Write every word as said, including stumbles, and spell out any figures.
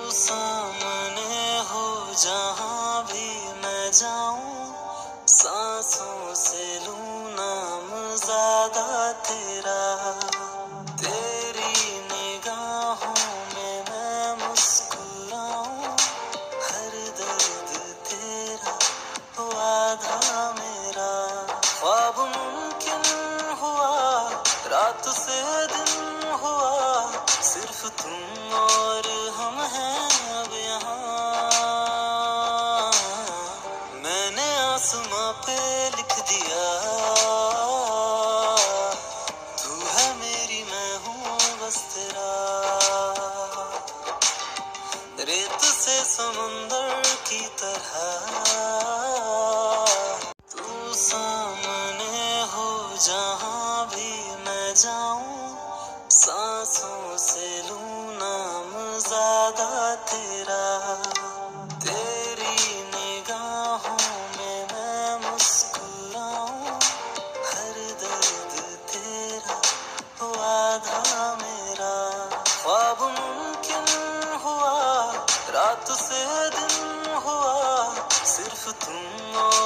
सामने हो जहाँ भी मैं जाऊं, सांसों से लूं नाम ज्यादा तेरा। तेरी निगाहों में मैं मुस्कुराऊं, हर दर्द तेरा हो आधा मेरा। ख्वाब मुमकिन हुआ, रात से दिन हुआ, सिर्फ तुम और हम हैं अब यहाँ। मैंने आसमां पे लिख दिया, तू है मेरी मैं हूँ बस तेरा। रेत से समंदर की तरह तू सामने हो जहाँ भी मैं जाऊं, सांसों से लूं नाम ज्यादा तेरा। तेरी निगाहों में मैं मुस्कुराऊं, हर दर्द तेरा हो आधा मेरा। ख्वाब मुमकिन हुआ, रात से दिन हुआ, सिर्फ तुम